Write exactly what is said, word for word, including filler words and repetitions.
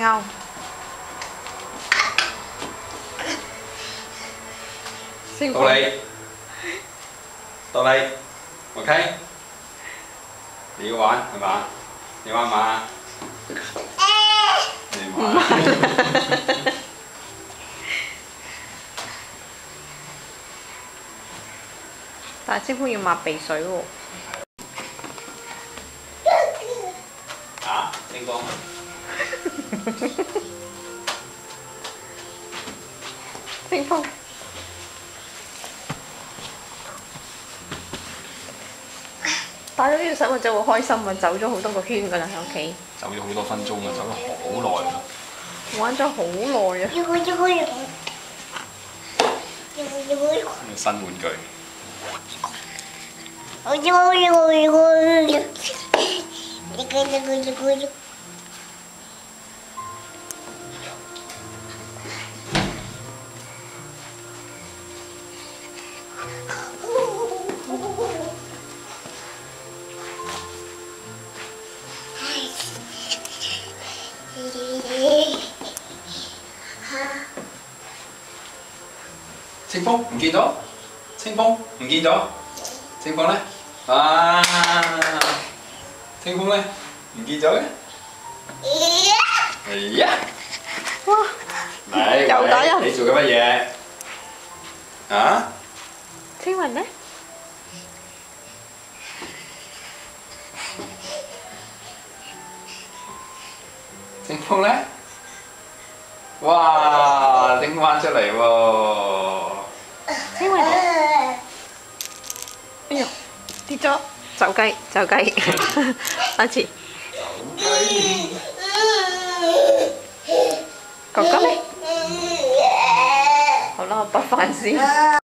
牛。先到你，到你 ，OK？ 你要玩係嘛？你玩唔玩啊？你唔玩。 但係清風要抹鼻水喎。 啊，清風。 清風。帶咗呢隻手就會開心啊！走咗好多個圈㗎啦喺屋企。 走咗好多分鐘啊，走咗好耐啊。 玩咗好耐啊！ 新玩具。清風唔見咗，清風唔見咗，清風咧啊，清風咧唔見咗嘅，哎呀， 哇！ 嚟， 又打人， 你做緊乜嘢？啊？ 清雲咧？ 清風咧？哇！拎翻出嚟喎！ 清雲咧？哎呀，跌咗，走雞，走雞，下次。 走雞。 哥哥咧？好啦，我bắt飯先。